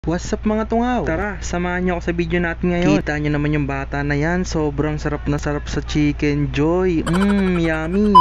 What's up mga tungaw? Tara, samahan niyo ako sa video natin ngayon. Kita niyo naman yung bata na yan. Sobrang sarap na sarap sa Chicken Joy. Yummy.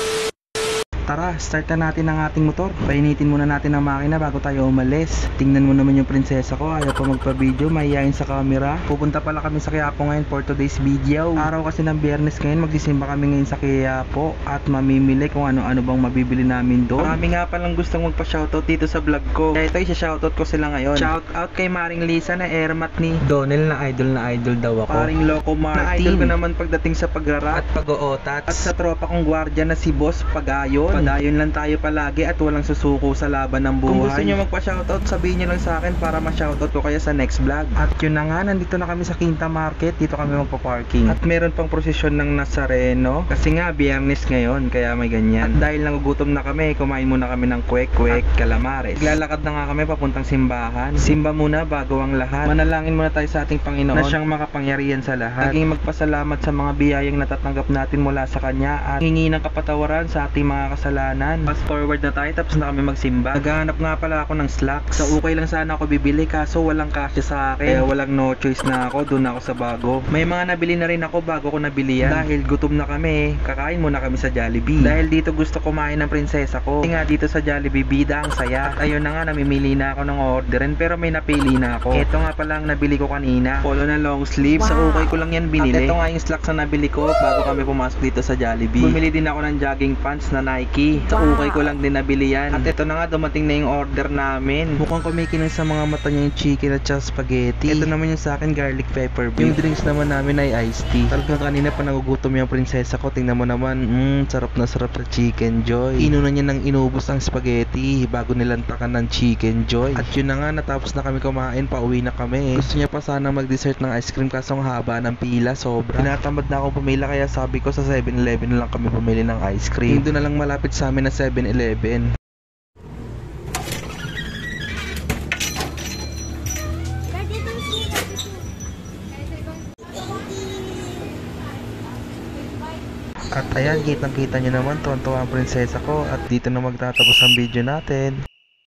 Tara, start na natin ang ating motor. Painitin muna natin ang makina bago tayo umalis. Tingnan mo naman yung prinsesa ko, ayaw pa magpa-video, mahihayin sa camera. Pupunta pala kami sa Quiapo ngayon for today's video. Araw kasi ng Biyernes ngayon, magsisimba kami ngayon sa Quiapo at mamimili kung ano-ano bang mabibili namin doon. Marami nga palang gustong magpa-shoutout dito sa vlog ko. Kaya ito, isa-shoutout ko sila ngayon. Shoutout kay Maring Lisa na airmat ni Donel na idol daw ako. Paring Loco Martin na idol ko naman pagdating sa pagrara at pag-ootats. At sa tropa kong gwardiya na si Boss Pagayon. Padayon lang tayo palagi at walang susuko sa laban ng buhay. Kung gusto nyo magpa-shoutout, sabihin nyo lang sa akin para ma-shoutout ko kaya sa next vlog. At yun na nga, nandito na kami sa Quinta Market. Dito kami magpa-parking. At meron pang prosesyon ng Nazareno. Kasi nga, Biyernes ngayon, kaya may ganyan. At dahil nagugutom na kami, kumain muna kami ng kwek-kwek, calamares. Lalakad na nga kami papuntang simbahan. Simba muna bago ang lahat. Manalangin muna tayo sa ating Panginoon na siyang makapangyarihan sa lahat. Naging magpasalamat sa mga biyayang natatanggap natin mula sa Kanya at hingi ng kapatawaran sa ating mga kasalanan. Fast forward na tayo, tapos na kami magsimba. Naghahanap nga pala ako ng slacks. Sa ukay lang sana ako bibili, kaso walang kasya sa akin. Kaya walang no choice na ako, doon ako sa bago. May mga nabili na rin ako bago ko nabili yan. Dahil gutom na kami, kakain muna kami sa Jollibee. Dahil dito gusto kumain ng prinsesa ko. Kasi nga dito sa Jollibee, bida ang saya. At ayun na nga, namimili na ako ng orderin, pero may napili na ako. Ito nga pala ang nabili ko kanina. Polo na long sleeve. Wow. Sa ukay ko lang yan binili. At ito nga yung slacks na nabili ko bago kami pumasok dito sa Jollibee. Bumili din ako ng jogging pants na Nike. Sa ukay ko lang din nabili yan. At ito na nga, dumating na yung order namin. Mukhang kumikinig sa mga mata niya yung chicken at saka spaghetti. Ito naman yung sa akin, garlic pepper beef. Yung drinks naman namin ay iced tea. Talagang kanina pa nagugutom yung prinsesa ko. Tingnan mo naman, sarap na sarap sa Chicken Joy. Inuna niya nang inubos ang spaghetti bago nilantakan ng Chicken Joy. At yun na nga, natapos na kami kumain, pauwi na kami. Gusto niya pa sana mag-dessert ng ice cream kaso ang haba ng pila, sobra. Tinatamad na akong pumila kaya sabi ko sa 7-Eleven na lang kami bumili ng ice cream. Doon na lang malapit sa amin na 7-Eleven. At ayan, kitang-kita nyo naman, tuwan-tuwa ang prinsesa ko. At dito na magtatapos ang video natin.